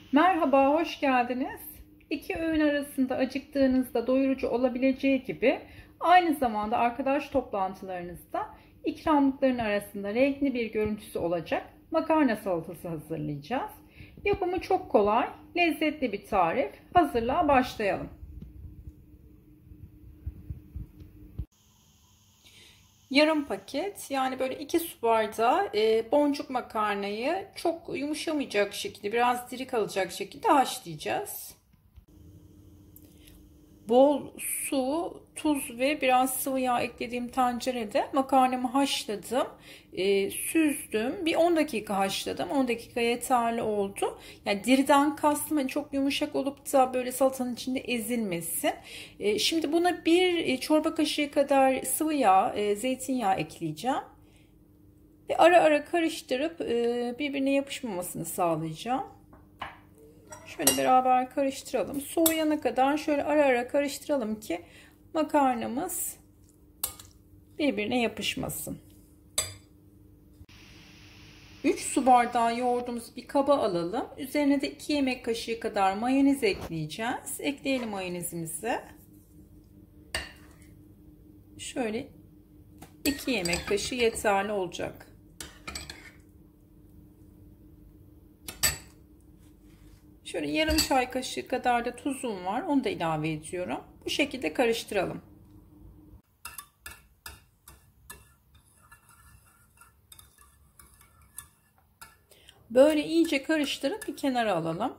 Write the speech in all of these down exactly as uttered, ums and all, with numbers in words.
Merhaba, hoş geldiniz. İki öğün arasında acıktığınızda doyurucu olabileceği gibi aynı zamanda arkadaş toplantılarınızda ikramlıkların arasında renkli bir görüntüsü olacak makarna salatası hazırlayacağız. Yapımı çok kolay, lezzetli bir tarif. Hazırlığa başlayalım. Yarım paket, yani böyle iki su bardağı e, boncuk makarnayı çok yumuşamayacak şekilde, biraz diri kalacak şekilde haşlayacağız. Bol su, tuz ve biraz sıvı yağ eklediğim tencerede makarnamı haşladım. E, süzdüm. Bir on dakika haşladım. on dakika yeterli oldu. Yani diriden kastım hani çok yumuşak olup da böyle salatanın içinde ezilmesin. E, şimdi buna bir çorba kaşığı kadar sıvı yağ, e, zeytinyağı ekleyeceğim. Ve ara ara karıştırıp e, birbirine yapışmamasını sağlayacağım. Şöyle beraber karıştıralım. Soğuyana kadar şöyle ara ara karıştıralım ki makarnamız birbirine yapışmasın. üç su bardağı yoğurdumuzu bir kaba alalım. Üzerine de iki yemek kaşığı kadar mayonez ekleyeceğiz. Ekleyelim mayonezimizi. Şöyle iki yemek kaşığı yeterli olacak. Şöyle yarım çay kaşığı kadar da tuzum var. Onu da ilave ediyorum. Bu şekilde karıştıralım. Böyle iyice karıştırıp bir kenara alalım.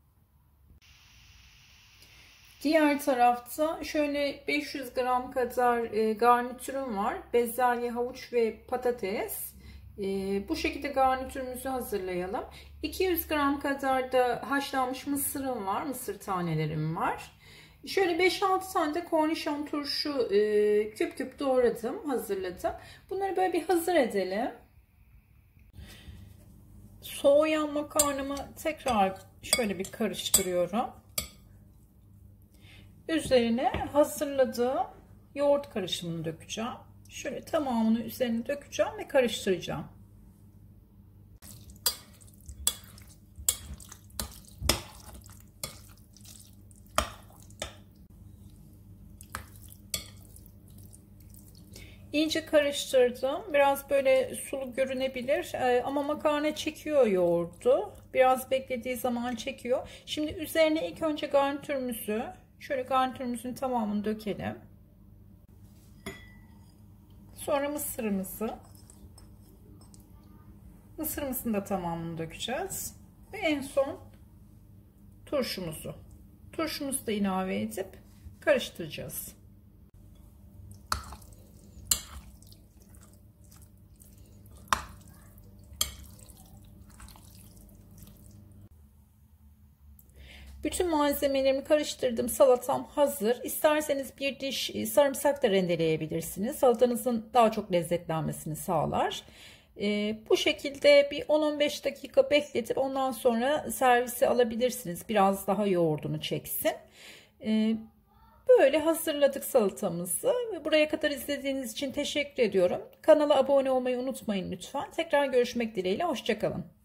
Diğer tarafta şöyle beş yüz gram kadar garnitürüm var. Bezelye, havuç ve patates. Bu şekilde garnitürümüzü hazırlayalım. iki yüz gram kadar da haşlanmış mısırım var. Mısır tanelerim var. Şöyle beş altı tane de kornişon turşu küp küp doğradım, hazırladım. Bunları böyle bir hazır edelim. Soğuyan makarnamı tekrar şöyle bir karıştırıyorum. Üzerine hazırladığım yoğurt karışımını dökeceğim. Şöyle tamamını üzerine dökeceğim ve karıştıracağım. İyice karıştırdım. Biraz böyle sulu görünebilir ama makarna çekiyor yoğurdu. Biraz beklediği zaman çekiyor. Şimdi üzerine ilk önce garnitürümüzü, şöyle garnitürümüzün tamamını dökelim. Sonra mısırımızı, mısırımızın da tamamını dökeceğiz. Ve en son turşumuzu. Turşumuzu da ilave edip karıştıracağız. Bütün malzemelerimi karıştırdım. Salatam hazır. İsterseniz bir diş sarımsak da rendeleyebilirsiniz. Salatanızın daha çok lezzetlenmesini sağlar. Ee, bu şekilde bir on on beş dakika bekletip ondan sonra servise alabilirsiniz. Biraz daha yoğurdunu çeksin. Ee, böyle hazırladık salatamızı. Buraya kadar izlediğiniz için teşekkür ediyorum. Kanala abone olmayı unutmayın lütfen. Tekrar görüşmek dileğiyle. Hoşça kalın.